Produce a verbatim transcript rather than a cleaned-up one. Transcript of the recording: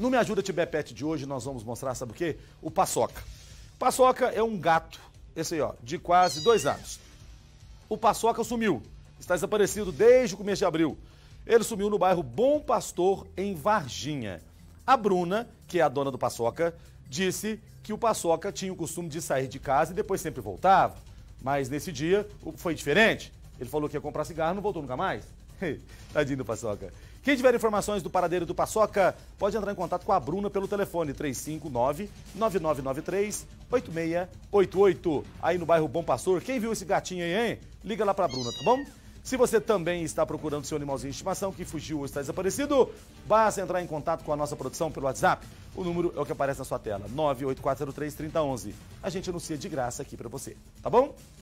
No Me Ajuda Tibé Pet de hoje nós vamos mostrar, sabe o quê? O Paçoca. Paçoca é um gato, esse aí ó, de quase dois anos. O Paçoca sumiu, está desaparecido desde o começo de abril. Ele sumiu no bairro Bom Pastor, em Varginha. A Bruna, que é a dona do Paçoca, disse que o Paçoca tinha o costume de sair de casa e depois sempre voltava. Mas nesse dia foi diferente. Ele falou que ia comprar cigarro e não voltou nunca mais. Tadinho do Paçoca. Quem tiver informações do paradeiro do Paçoca, pode entrar em contato com a Bruna pelo telefone três cinco nove, nove nove nove três, oito seis oito oito. Aí no bairro Bom Pastor. Quem viu esse gatinho aí, hein? Liga lá pra Bruna, tá bom? Se você também está procurando seu animalzinho de estimação que fugiu ou está desaparecido, basta entrar em contato com a nossa produção pelo WhatsApp. O número é o que aparece na sua tela, nove oito quatro zero três, três zero um um. A gente anuncia de graça aqui pra você, tá bom?